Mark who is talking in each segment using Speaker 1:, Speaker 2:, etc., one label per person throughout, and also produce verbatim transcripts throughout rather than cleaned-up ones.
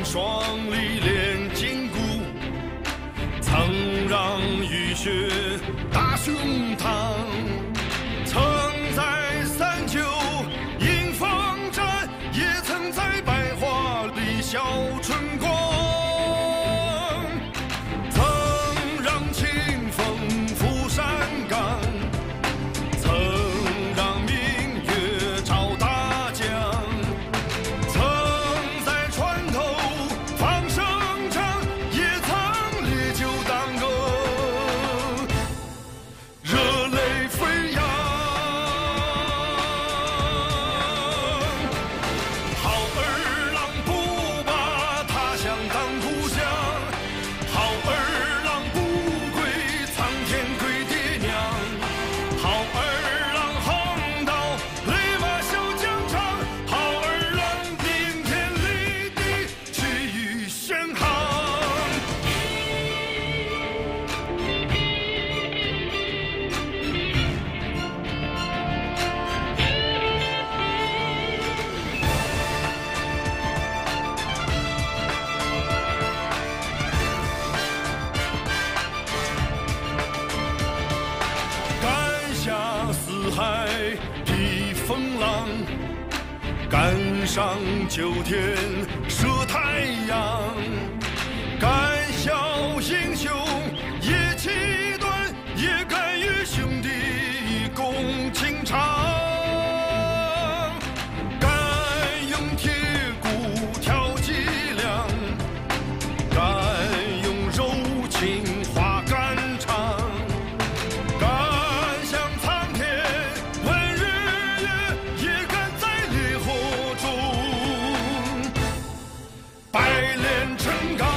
Speaker 1: 双历练筋骨，曾让雨雪打胸膛，曾在三九迎风战，也曾在百花里笑春光，曾让清风拂山岗，曾让明月照大江，曾在船头放声唱，也曾烈酒当歌，热泪飞扬。好儿郎不把他乡当故乡，好儿郎不归苍天归爹娘，好儿郎横刀立马笑疆场，好儿郎顶天立地气宇轩昂。赶下四海披风浪，赶上九天射太阳，敢笑英雄也气短，也敢与兄弟共情长，敢用铁骨挑脊梁，敢用柔情画肝肠，敢向苍天问日月，也敢在烈火中百炼成钢。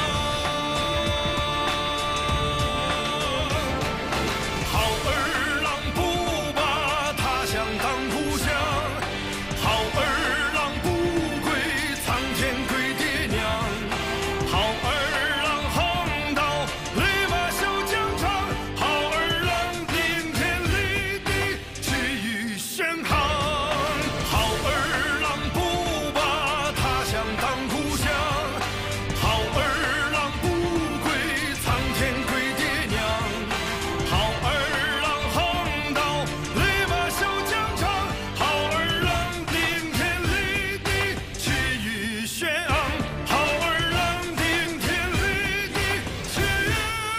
Speaker 1: 好儿郎不把他乡当故乡，好儿郎不归苍天归爹娘，好儿郎横刀立马笑疆场，好儿郎顶天立地气宇轩昂。好儿郎不把他乡当故乡，好儿郎不归苍天归爹娘，好儿郎横刀立马笑疆场，好儿郎顶天立地气宇轩昂，好儿郎顶天立地气宇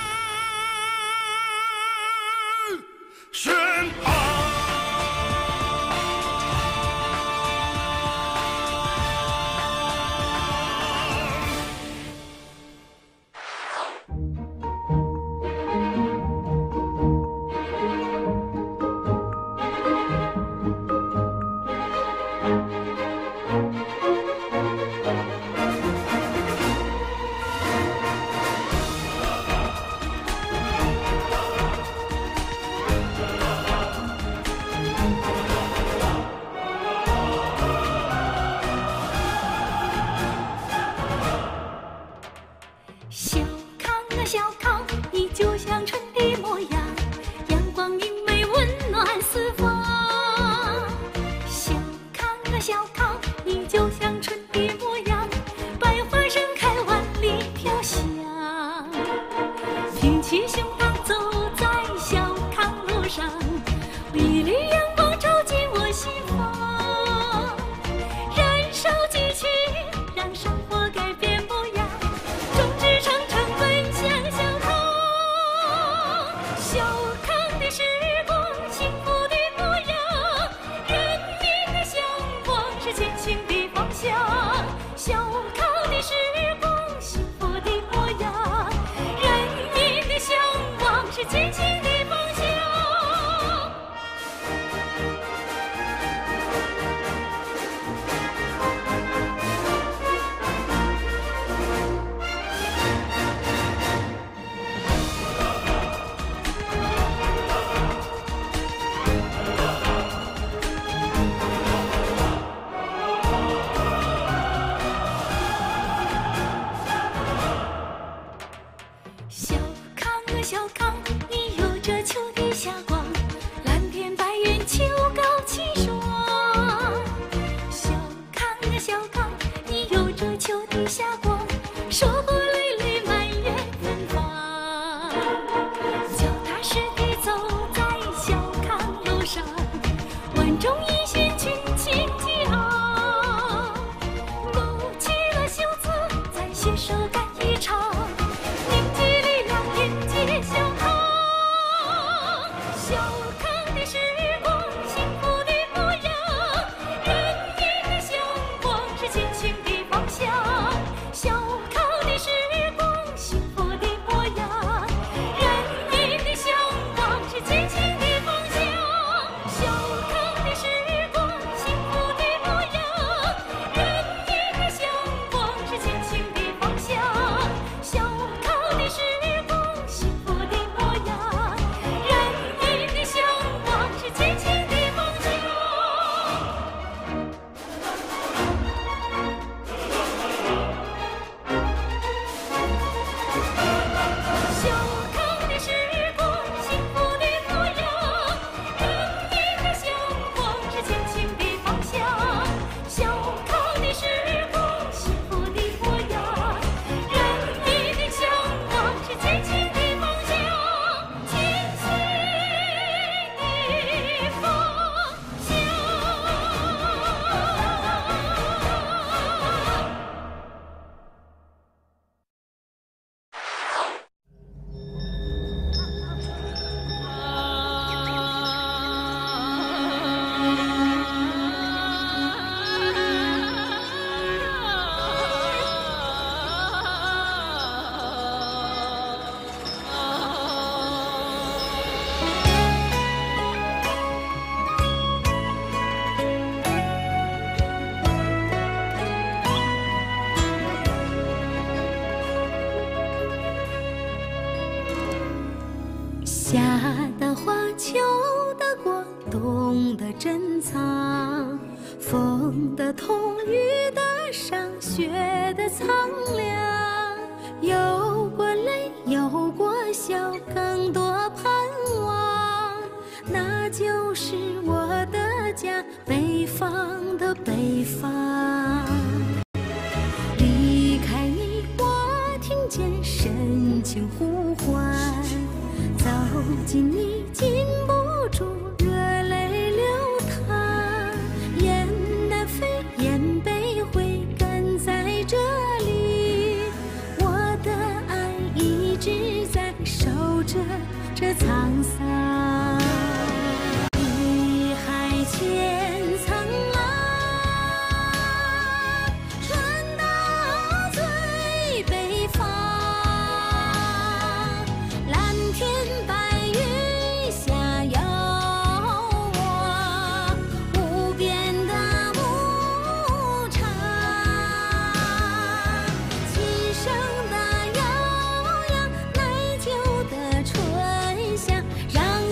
Speaker 1: 轩昂。
Speaker 2: 小康啊小康，你就像春的模样，阳光明媚温暖四方。小康啊小康，你就像春的模样，百花盛开万里飘香。挺起胸膛走在小康路上，一缕阳光照进我心房，燃烧激情，让生活改变模样。众志成城奔向小康。 小康的时光，幸福的模样，人民的向往是前行的方向。小康的时光，幸福的模样，人民的向往是前行的方向，前行的方向。夏的花，秋的果，冬的珍藏，风的痛，雨的伤，雪的苍凉。有过泪，有过笑，更多盼望，那就是我的家，北方的北方。离开你，我听见深情呼唤。走近你，禁不住热泪流淌，雁南飞，雁北回，跟在这里，我的爱一直在守着这沧桑。碧海千苍浪，传到最北方。蓝天白云下有我无边的牧场，琴声的悠扬，奶酒的醇香，让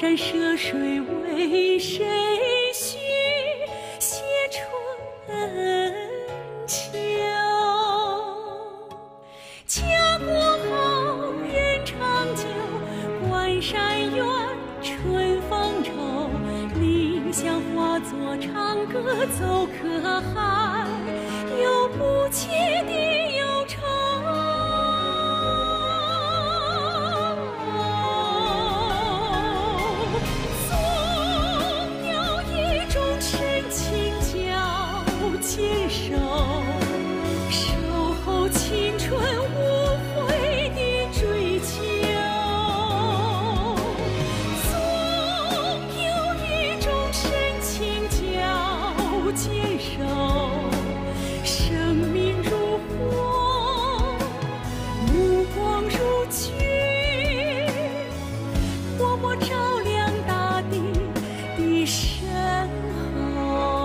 Speaker 2: 山涉水为谁许写春秋？家国好，人长久，关山远，春风愁。理想化作长歌奏可汗，有不切的忧愁。总有一种深情叫坚守，守候青春无悔的追求。总有一种深情叫坚守，生命如火，目光如炬，默默照亮大地的身后。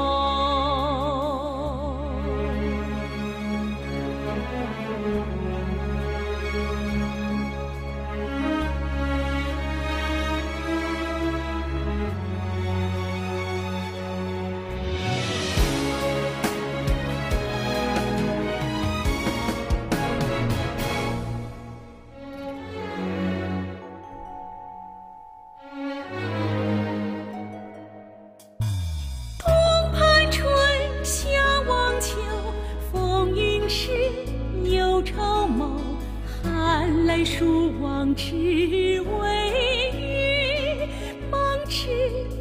Speaker 2: 东畔春，夏望秋，风云时有朝谋。寒来暑往只为与梦之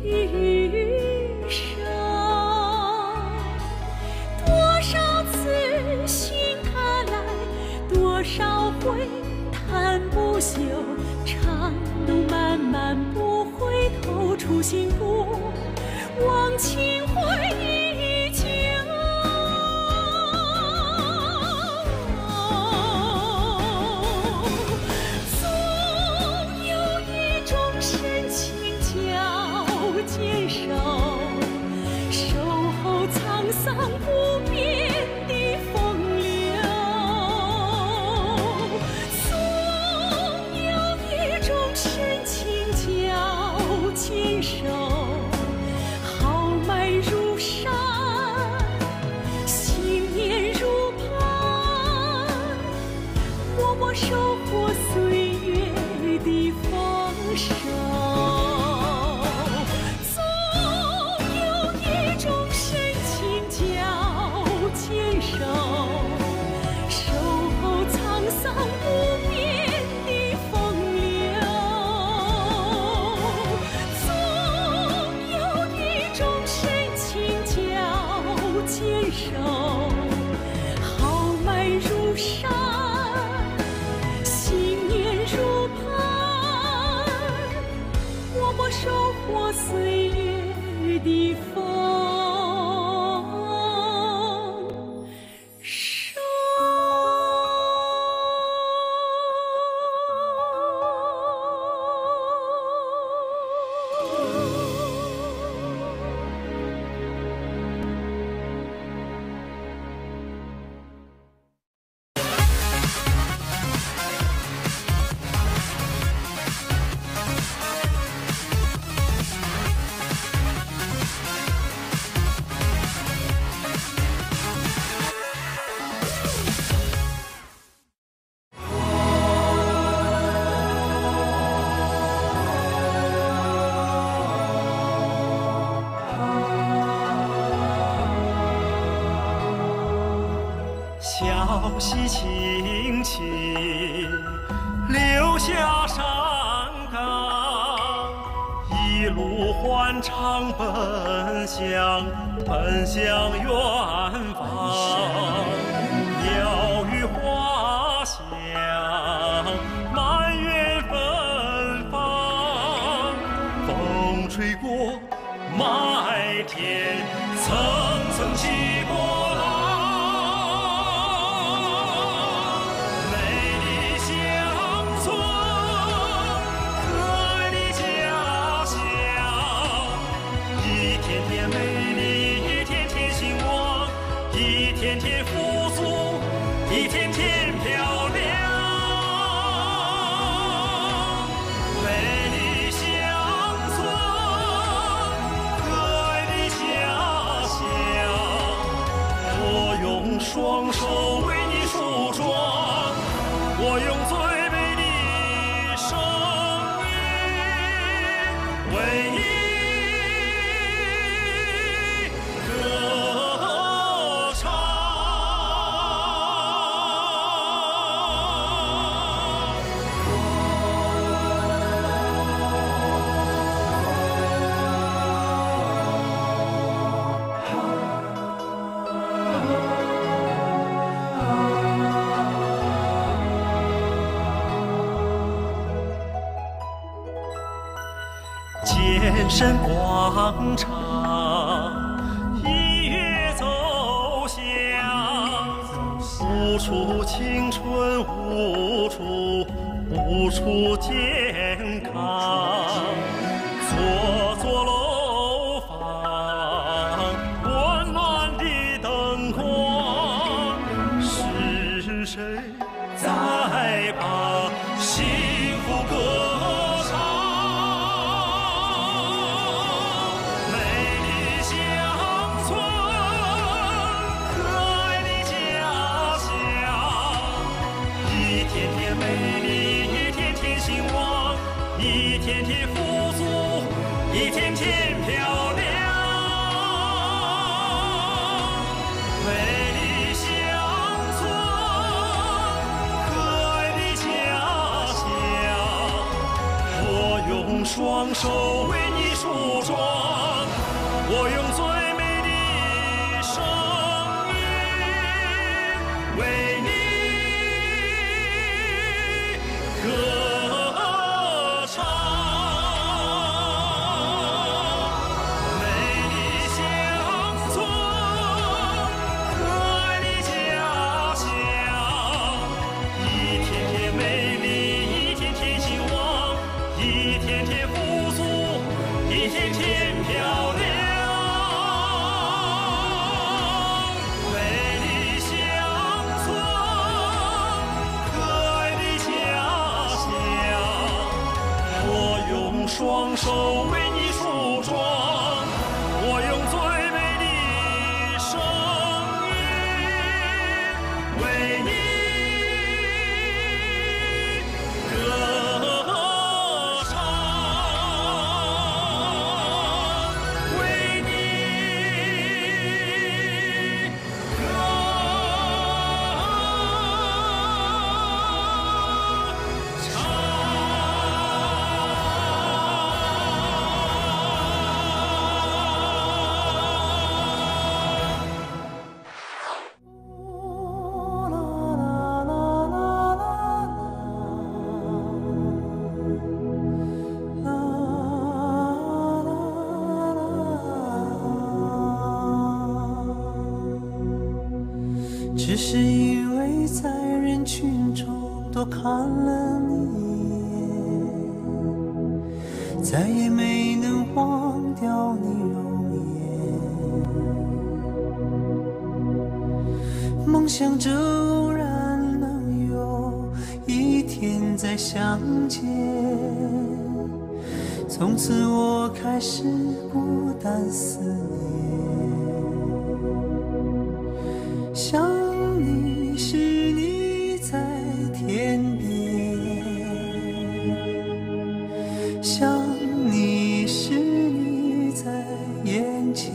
Speaker 2: 手。多少次寻他来，多少回叹不休。长路漫漫不回头，初心不忘情怀依旧。总有一种深情叫坚守，守候沧桑不变的风流。总有一种深情叫坚守，豪迈如山，信念如磐，默默收获岁月的丰收。总有一种深情叫坚守，守候沧桑不变的风流。总有一种深情叫坚守，豪迈如山，信念如磐，默默收获岁月的丰收。
Speaker 1: 消息轻轻留下山岗，一路欢唱奔向奔向远方。鸟语花香，满园芬芳，风吹过麦田，层层起波。天天富足，一天天漂亮，美丽乡双手为你梳妆，我用最美的声音为你歌唱。健身广场，一跃走向，无处青春，无处无处健康。座座楼房，温暖的灯光，是谁在把幸福歌唱？一天天富足，一天天漂亮。美丽乡村，可爱的家乡，我用双手为你梳妆，我用最美的声音为你歌唱。一天天漂亮，美丽乡村，可爱的家乡，我用双手为你梳妆，我用最美的声音为你歌唱。
Speaker 3: 只是因为在人群中多看了你一眼，再也没能忘掉你容颜。梦想着偶然能有一天再相见，从此我开始孤单思念。想你是你在天边，想你是你在眼前，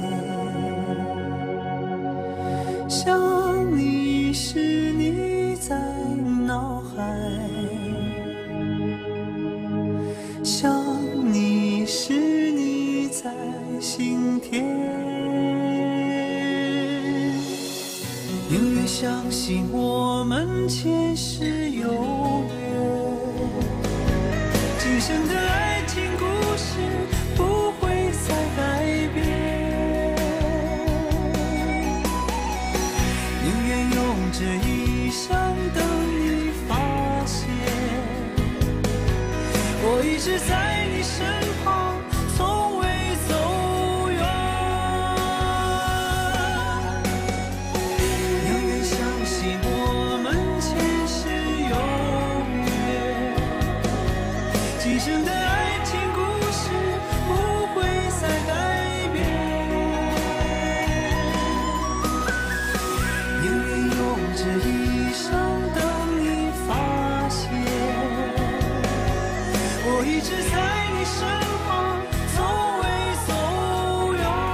Speaker 3: 想你是你在脑海，想你是你在心田。宁愿相信我们前世有缘，今生的爱情故事不会再改变。宁愿用这一生等你发现，我一直在你身旁，从未走远。宁愿相信我们前世有缘，今生的爱情故事不会再改变。宁愿一生等你发现，我一直在你身旁，从未走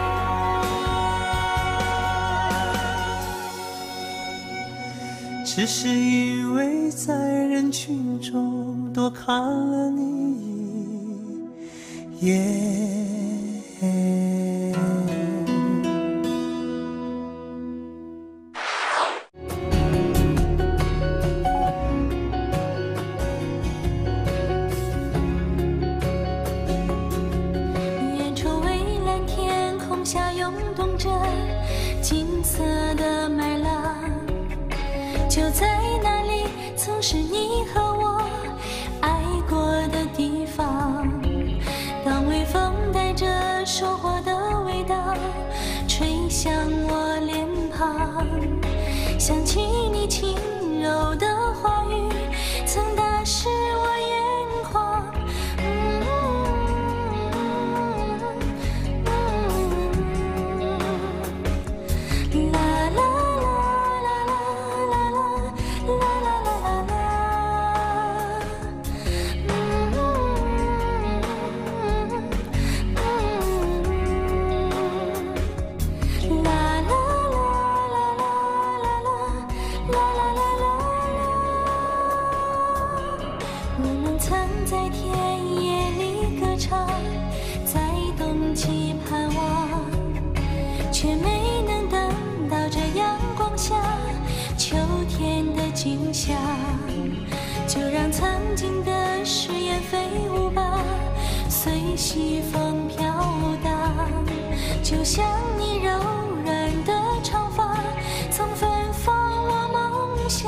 Speaker 3: 远，只是因为在人群中多看了你一眼。
Speaker 2: 就在那里，曾是你和我爱过的地方。当微风带着收获的味道吹向我脸庞，想起你轻柔的话语，曾打湿我眼眶。在田野里歌唱，在冬季盼望，却没能等到这阳光下秋天的景象。就让曾经的誓言飞舞吧，随西风飘荡。就像你柔软的长发，曾芬芳我梦想。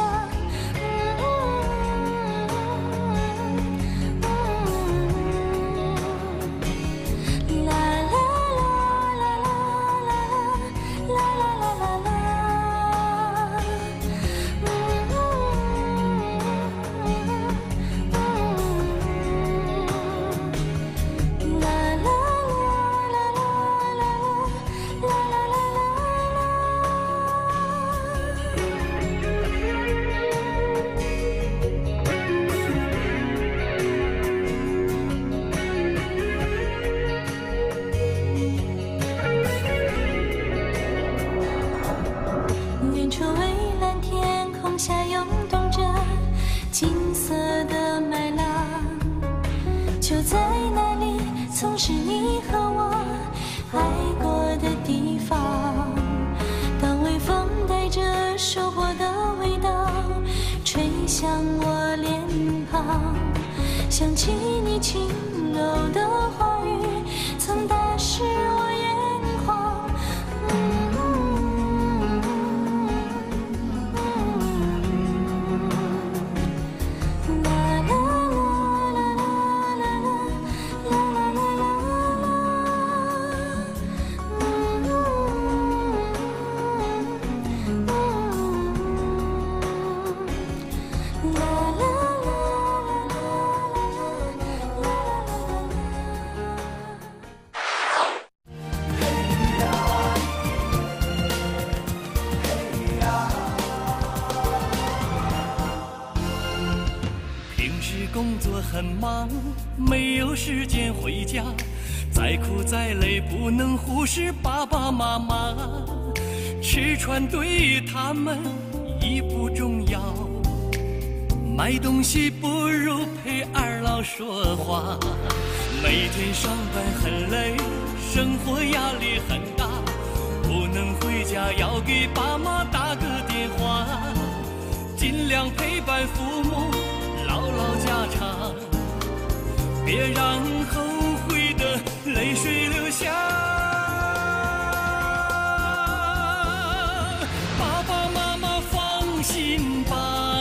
Speaker 2: 就在那里，曾是你和我爱过的地方。当微风带着收获的味道吹向我脸庞，想起你轻柔的话语，曾打湿我眼眶。
Speaker 1: 工作很忙，没有时间回家，再苦再累不能忽视爸爸妈妈。吃穿对于他们已不重要，买东西不如陪二老说话。每天上班很累，生活压力很大，不能回家要给爸妈打个电话，尽量陪伴父母唠唠家常，别让后悔的泪水流下。爸爸妈妈放心吧，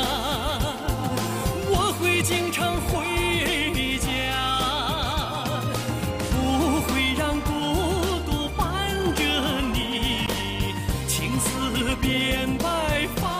Speaker 1: 我会经常回家，不会让孤独伴着你，青丝变白发。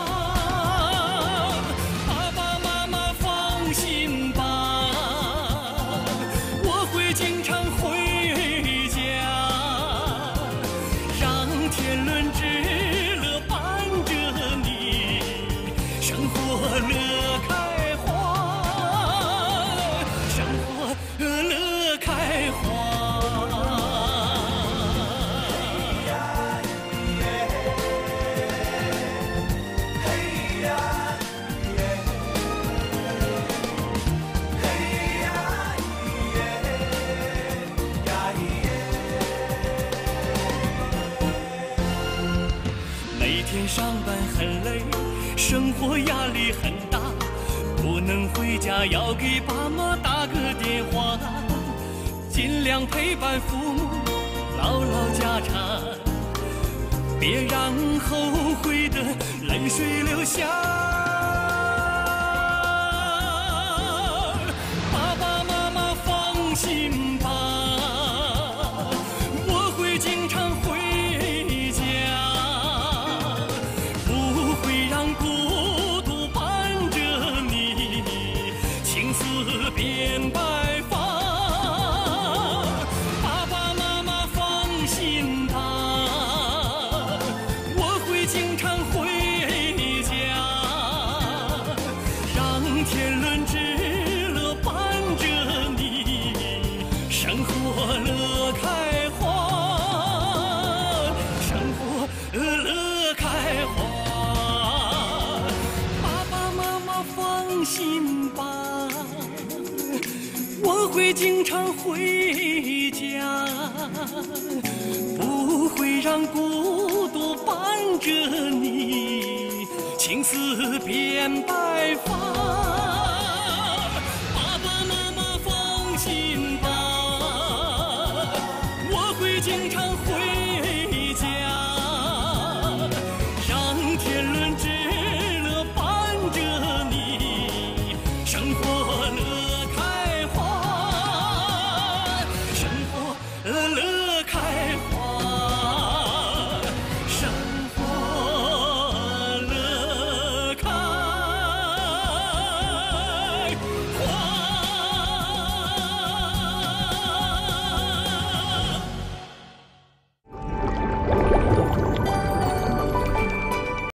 Speaker 3: 上班很累，生活压力很大，不能回家要给爸妈打个电话，尽量陪伴父母，唠唠家常，别让后悔的泪水流下。爸爸妈妈放心吧，我会经常回家，不会让孤独伴着你，青丝变白发。爸爸妈妈放心吧，我会经常回家，让天伦之乐伴着你，生活乐开花，生活乐开花。爸爸妈妈放心吧，我会经常回家，不会让孤独伴着你，青丝变白发。